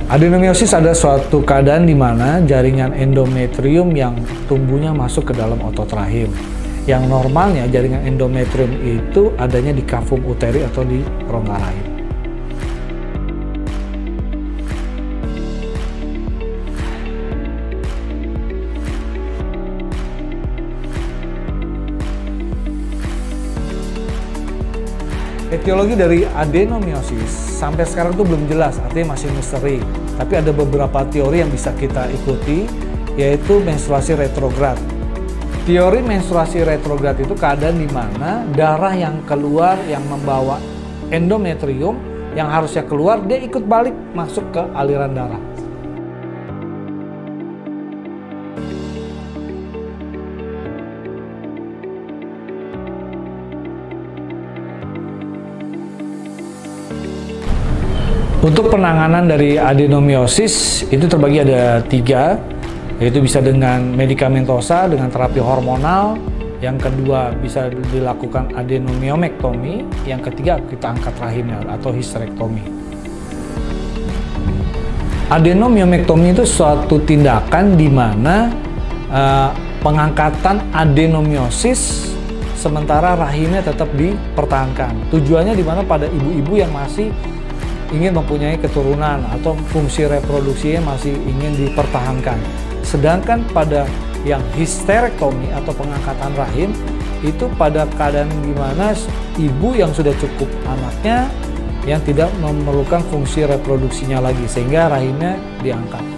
Adenomiosis adalah suatu keadaan di mana jaringan endometrium yang tumbuhnya masuk ke dalam otot rahim. Yang normalnya jaringan endometrium itu adanya di kavum uteri atau di rongga rahim. Etiologi dari adenomiosis sampai sekarang tuh belum jelas, artinya masih misteri. Tapi ada beberapa teori yang bisa kita ikuti, yaitu menstruasi retrograd. Teori menstruasi retrograd itu keadaan di mana darah yang keluar yang membawa endometrium yang harusnya keluar, dia ikut balik masuk ke aliran darah. Untuk penanganan dari adenomiosis itu terbagi ada 3, yaitu bisa dengan medikamentosa, dengan terapi hormonal, yang kedua bisa dilakukan adenomiomektomi, yang ketiga kita angkat rahimnya atau histerektomi. Adenomiomektomi itu suatu tindakan di mana pengangkatan adenomiosis sementara rahimnya tetap dipertahankan. Tujuannya di mana pada ibu-ibu yang masih ingin mempunyai keturunan atau fungsi reproduksinya masih ingin dipertahankan. Sedangkan pada yang histerektomi atau pengangkatan rahim itu pada keadaan di mana ibu yang sudah cukup anaknya yang tidak memerlukan fungsi reproduksinya lagi sehingga rahimnya diangkat.